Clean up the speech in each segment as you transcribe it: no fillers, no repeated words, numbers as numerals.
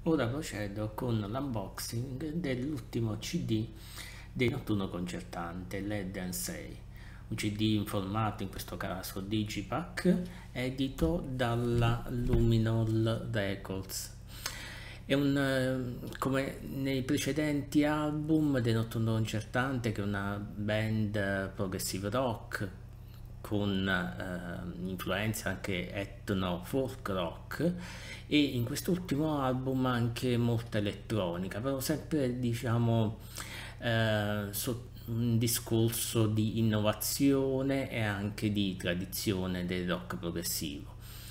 Ora procedo con l'unboxing dell'ultimo CD dei Notturno Concertante, Led & 6, un CD in formato, in questo caso Digipack, edito dalla Luminol Records. È come nei precedenti album dei Notturno Concertante, che è una band progressive rock con influenze anche etno folk rock, e in quest'ultimo album anche molta elettronica, però sempre diciamo su un discorso di innovazione e anche di tradizione del rock progressivo.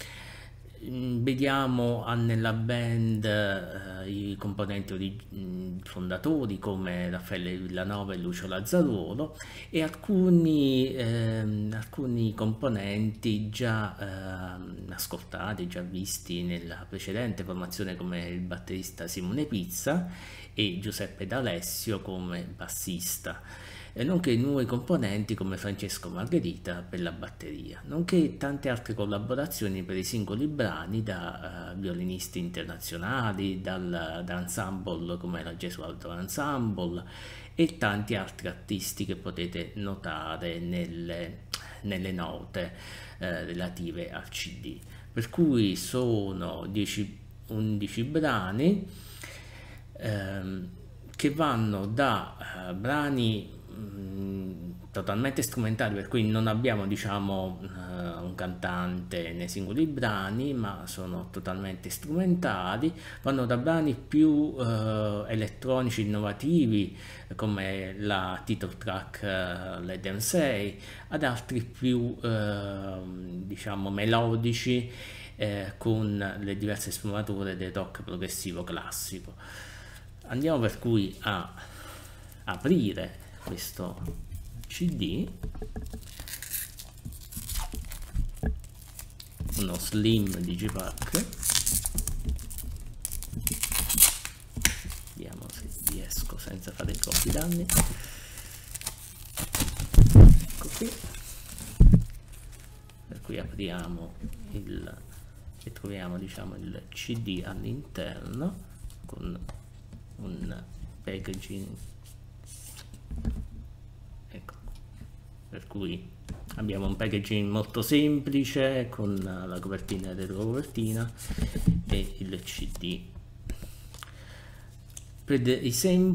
Vediamo nella band i componenti fondatori come Raffaele Villanova e Lucio Lazzaruolo, e alcuni componenti già ascoltati, già visti nella precedente formazione, come il batterista Simone Pizza e Giuseppe D'Alessio come bassista, nonché nuovi componenti come Francesco Margherita per la batteria, nonché tante altre collaborazioni per i singoli brani da violinisti internazionali, da ensemble come la Gesualdo Ensemble e tanti altri artisti che potete notare nelle note relative al CD. Per cui sono 11 brani che vanno da brani totalmente strumentali, per cui non abbiamo diciamo un cantante nei singoli brani, ma sono totalmente strumentali. Vanno da brani più elettronici innovativi come la title track Led & 6, ad altri più diciamo melodici con le diverse sfumature del rock progressivo classico. Andiamo per cui a aprire questo CD, uno slim digipack. Vediamo se riesco senza fare troppi danni. Ecco qui. Per cui apriamo e troviamo diciamo il CD all'interno con un packaging, ecco, per cui abbiamo un packaging molto semplice con la copertina e la retrocopertina e il CD. Per i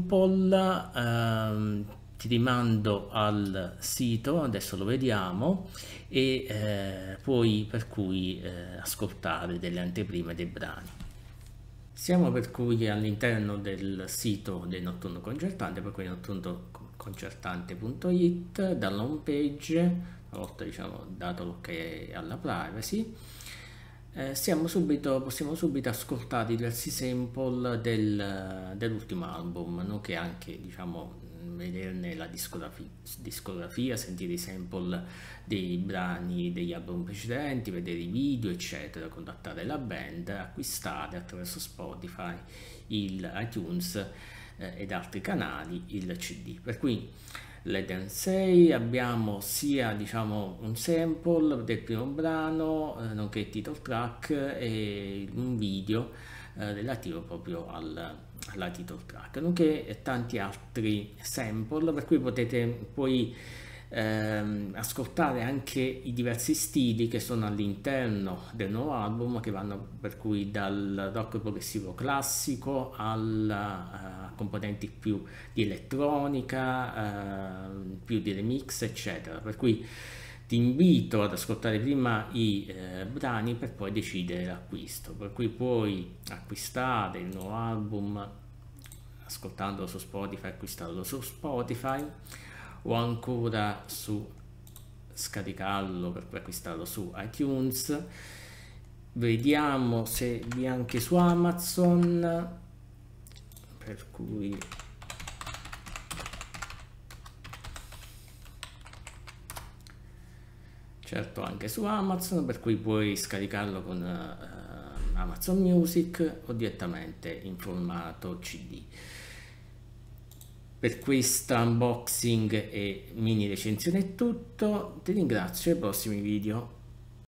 sample ti rimando al sito, adesso lo vediamo, e puoi per cui ascoltare delle anteprime dei brani. Siamo per cui all'interno del sito del Notturno Concertante, per cui notturnoconcertante.it, dalla home page, una volta diciamo dato l'ok alla privacy, possiamo subito ascoltare diversi sample dell'ultimo album, nonché anche diciamo vederne la discografia, sentire i sample dei brani degli album precedenti, vedere i video eccetera, contattare la band, acquistare attraverso Spotify, iTunes ed altri canali il CD. Per cui Led & 6 abbiamo sia diciamo un sample del primo brano, nonché il title track e un video relativo proprio alla title track, nonché tanti altri sample, per cui potete poi ascoltare anche i diversi stili che sono all'interno del nuovo album, che vanno per cui dal rock progressivo classico a componenti più di elettronica, più di remix eccetera, per cui ti invito ad ascoltare prima i brani per poi decidere l'acquisto, per cui puoi acquistare il nuovo album ascoltandolo su Spotify, acquistarlo su Spotify, o ancora scaricarlo per poi acquistarlo su iTunes. Vediamo se vi è anche su Amazon, per cui certo anche su Amazon, per cui puoi scaricarlo con Amazon Music o direttamente in formato CD. Per questo unboxing e mini recensione è tutto, ti ringrazio ai prossimi video.